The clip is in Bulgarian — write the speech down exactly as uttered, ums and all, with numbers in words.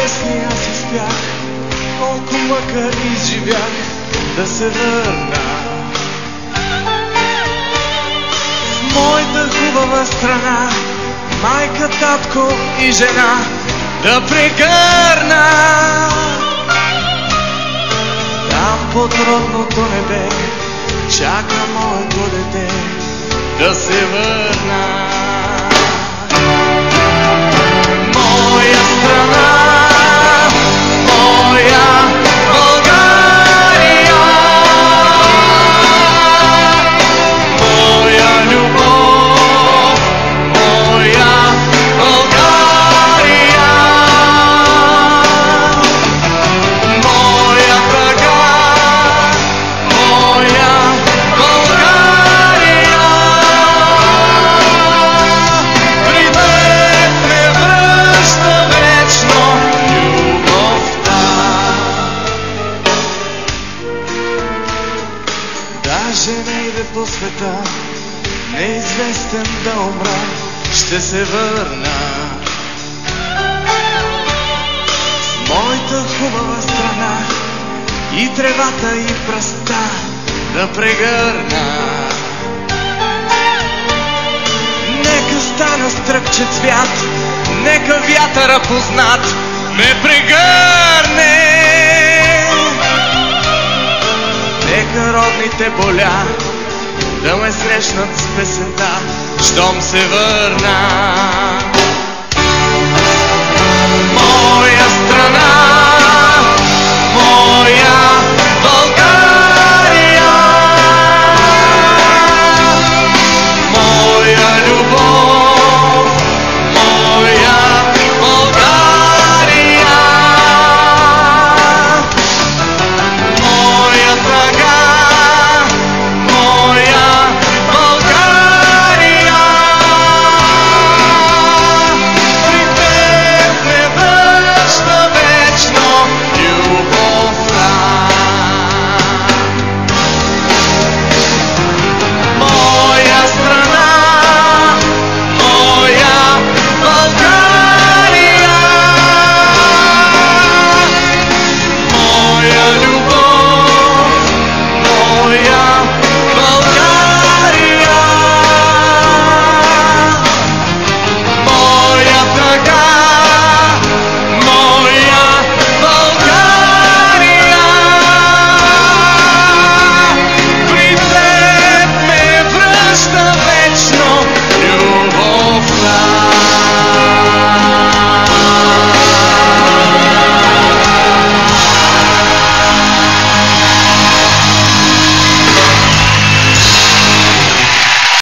песни аз изпях, колко мъка изживях да се върна в моята хубава страна, майка, татко и жена да прегърна. Там под родното небе чака моето дете да се върна. Моя страна, моя България, моя любов, моя България, моя тъга, моя България. При теб ме връща вечно любовта. Даже не иде по света, неизвестен да умра, ще се върна в моята хубава страна и тревата и пръста да прегърна. Нека стана стръкче цвят, нека вятъра познат ме прегърне. Нека родните поля да ме срещнат с песента, щом се върна.